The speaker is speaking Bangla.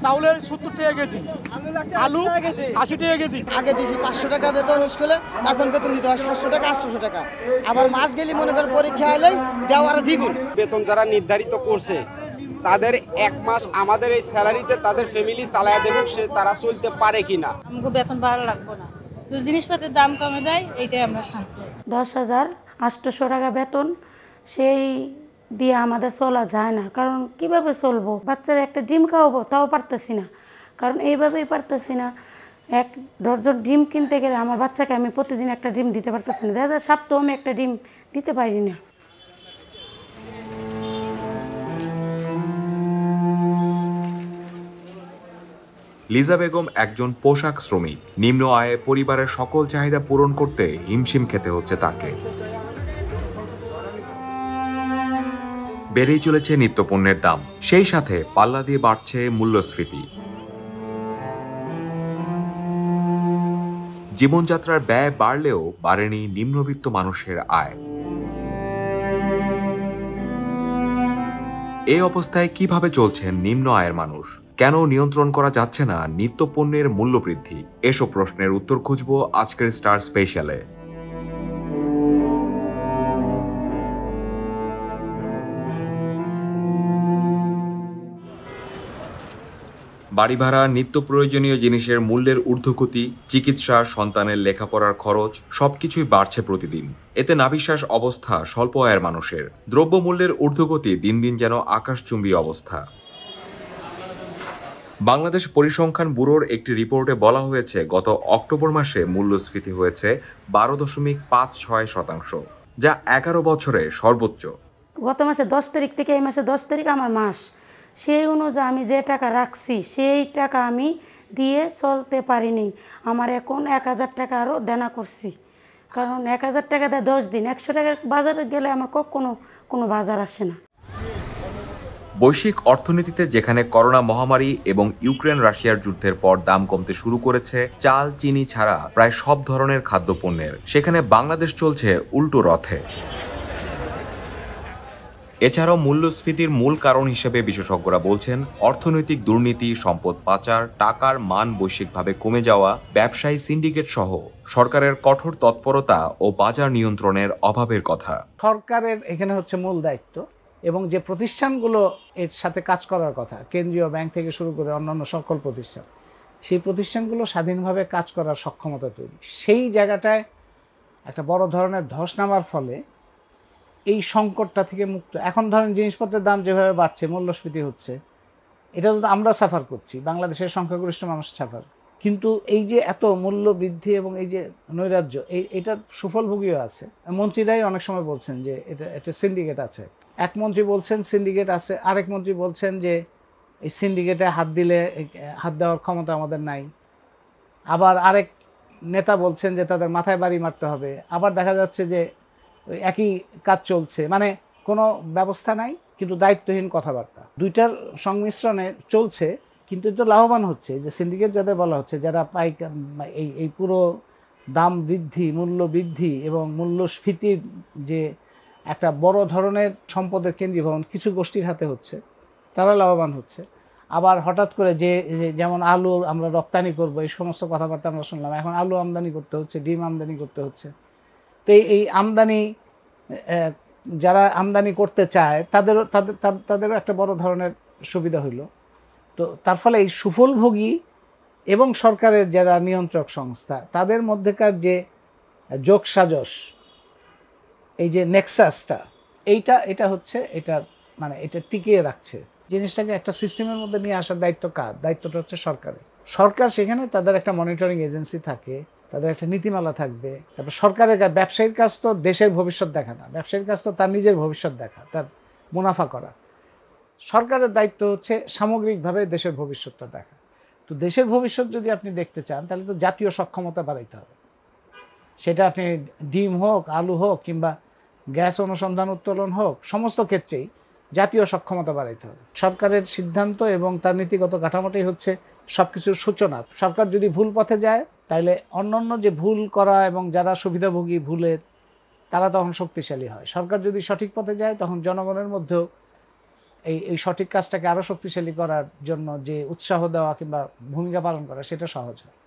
চাউলের 70 টাকা কেজি, আলু 80 টাকা কেজি। আগে দিয়েছি 500 টাকা বেতন স্কুলে, এখন বেতন দিতে হয় 700 টাকা 800 টাকা। আবার মাস গেলে মনে করেন পরীক্ষা এলেই যাও আর দ্বিগুণ বেতন যারা নির্ধারিত করছে তাদের এক মাস আমাদের এই স্যালারিতে তাদের ফ্যামিলি চালায় দেখুক সে তারা চলতে পারে কিনা। আমাকে বেতন বাড়া লাগবে না, তো জিনিসপত্রের দাম কমে দেয়, এইটাই আমরা শান্তি। 10,800 টাকা বেতন, সেই দিয়ে আমাদের চলা যায় না। কারণ কিভাবে চলবো? বাচ্চারা একটা ডিম খাওয়াবো তাও পারতেছি না, কারণ এইভাবেই পারতেছি না। 1 ডজন ডিম কিনতে গেলে আমার বাচ্চাকে আমি প্রতিদিন একটা ডিম দিতে পারতেছি না। দাদা সপ্তাহে আমি একটা ডিম দিতে পারি না। লিজা বেগম একজন পোশাক শ্রমিক। নিম্ন আয়ে পরিবারের সকল চাহিদা পূরণ করতে হিমশিম খেতে হচ্ছে তাকে। বেড়েই চলেছে নিত্যপণ্যের দাম, সেই সাথে পাল্লা দিয়ে বাড়ছে মূল্যস্ফীতি। জীবনযাত্রার ব্যয় বাড়লেও বাড়েনি নিম্নবিত্ত মানুষের আয়। এই অবস্থায় কিভাবে চলছেন নিম্ন আয়ের মানুষ? কেন নিয়ন্ত্রণ করা যাচ্ছে না নিত্যপণ্যের মূল্য বৃদ্ধি? এসব প্রশ্নের উত্তর খুঁজব আজকের স্টার স্পেশালে। বাড়ি ভাড়া, নিত্য প্রয়োজনীয় জিনিসের মূল্যের ঊর্ধ্বগতি, চিকিৎসা, সন্তানের লেখাপড়ার খরচ সবকিছুই বাড়ছে প্রতিদিন। এতে নাভিশ্বাস অবস্থা স্বল্প আয়ের মানুষের। দ্রব্যমূল্যের ঊর্ধ্বগতি দিন দিন যেন আকাশচুম্বী অবস্থা। বাংলাদেশ পরিসংখ্যান ব্যুরোর একটি রিপোর্টে বলা হয়েছে, গত অক্টোবর মাসে মূল্যস্ফীতি হয়েছে 12.56%, যা 11 বছরে সর্বোচ্চ। গত মাসে 10 তারিখ থেকে এই মাসে 10 তারিখ আমার মাস, সেই অনুযায়ী আমি যে টাকা রাখছি সেই টাকা আমি দিয়ে চলতে পারিনি। আমার এখন 1000 টাকা আরও দেনা করছি, কারণ 1000 টাকা দেয় 10 দিন। 100 টাকা বাজারে গেলে আমার কোনো বাজার আসে না। বৈশ্বিক অর্থনীতিতে যেখানে করোনা মহামারী এবং ইউক্রেন রাশিয়ার যুদ্ধের পর দাম কমতে শুরু করেছে চাল, চিনি ছাড়া প্রায় সব ধরনের খাদ্যপণ্যের, সেখানে বাংলাদেশ চলছে উল্টো রথে। এছাড়াও মূল্যস্ফীতির মূল কারণ হিসেবে বিশেষজ্ঞরা বলছেন অর্থনৈতিক দুর্নীতি, সম্পদ পাচার, টাকার মান বৈশ্বিকভাবে কমে যাওয়া, ব্যবসায়ী সিন্ডিকেট সহ সরকারের কঠোর তৎপরতা ও বাজার নিয়ন্ত্রণের অভাবের কথা। সরকারের এখানে হচ্ছে মূল দায়িত্ব, এবং যে প্রতিষ্ঠানগুলো এর সাথে কাজ করার কথা, কেন্দ্রীয় ব্যাংক থেকে শুরু করে অন্যান্য সকল প্রতিষ্ঠান, সেই প্রতিষ্ঠানগুলো স্বাধীনভাবে কাজ করার সক্ষমতা তৈরি। সেই জায়গাটায় একটা বড় ধরনের ধস নামার ফলে এই সংকটটা থেকে মুক্ত। এখন ধরেন জিনিসপত্রের দাম যেভাবে বাড়ছে, মূল্যস্ফীতি হচ্ছে, এটা তো আমরা সাফার করছি, বাংলাদেশের সংখ্যাগরিষ্ঠ মানুষ সাফার। কিন্তু এই যে এত মূল্য বৃদ্ধি এবং এই যে নৈরাজ্য, এটার সুফলভোগীও আছে। মন্ত্রীরাই অনেক সময় বলছেন যে এটা সিন্ডিকেট আছে। এক মন্ত্রী বলছেন সিন্ডিকেট আছে, আরেক মন্ত্রী বলছেন যে এই সিন্ডিকেটে হাত দেওয়ার ক্ষমতা আমাদের নাই। আবার আরেক নেতা বলছেন যে তাদের মাথায় বাড়ি মারতে হবে। আবার দেখা যাচ্ছে যে একই কাজ চলছে, মানে কোনো ব্যবস্থা নাই, কিন্তু দায়িত্বহীন কথাবার্তা। দুইটার সংমিশ্রণে চলছে, কিন্তু এটা লাভবান হচ্ছে যে সিন্ডিকেট যাদের বলা হচ্ছে, যারা এই পুরো দাম বৃদ্ধি, মূল্য বৃদ্ধি এবং মূল্যস্ফীতির যে একটা বড় ধরনের সম্পদের কেন্দ্রীভবন কিছু গোষ্ঠীর হাতে হচ্ছে, তারা লাভবান হচ্ছে। আবার হঠাৎ করে যেমন আলু আমরা রপ্তানি করব, এই সমস্ত কথাবার্তা আমরা শুনলাম। এখন আলু আমদানি করতে হচ্ছে, ডিম আমদানি করতে হচ্ছে। তো এই আমদানি, যারা আমদানি করতে চায় তাদেরও একটা বড় ধরনের সুবিধা হইল। তো তার ফলে এই সুফলভোগী এবং সরকারের যারা নিয়ন্ত্রক সংস্থা, তাদের মধ্যেকার যে যোগসাজশ, এই যে নেক্সাসটা, এটা হচ্ছে এটা টিকিয়ে রাখছে জিনিসটাকে। একটা সিস্টেমের মধ্যে নিয়ে আসার দায়িত্ব কার? দায়িত্বটা হচ্ছে সরকারের। সরকার সেখানে তাদের একটা মনিটরিং এজেন্সি থাকে, তাদের একটা নীতিমালা থাকবে। তারপর সরকারের ব্যবসায়ীর কাজ তো দেশের ভবিষ্যৎ দেখা না, ব্যবসায়ীর কাজ তো তার নিজের ভবিষ্যৎ দেখা, তার মুনাফা করা। সরকারের দায়িত্ব হচ্ছে সামগ্রিকভাবে দেশের ভবিষ্যৎটা দেখা। তো দেশের ভবিষ্যৎ যদি আপনি দেখতে চান, তাহলে তো জাতীয় সক্ষমতা বাড়াইতে হবে। সেটা আপনি ডিম হোক, আলু হোক, কিংবা গ্যাস অনুসন্ধান উত্তোলন হোক, সমস্ত ক্ষেত্রেই জাতীয় সক্ষমতা বাড়াইতে হবে। সরকারের সিদ্ধান্ত এবং তার নীতিগত কাঠামোটাই হচ্ছে সব কিছুর সূচনা। সরকার যদি ভুল পথে যায়, তাহলে অন্যান্য যে ভুল করা এবং যারা সুবিধাভোগী ভুলের, তারা তখন শক্তিশালী হয়। সরকার যদি সঠিক পথে যায়, তখন জনগণের মধ্যেও এই সঠিক কাজটাকে আরও শক্তিশালী করার জন্য যে উৎসাহ দেওয়া কিংবা ভূমিকা পালন করা সেটা সহজ হয়।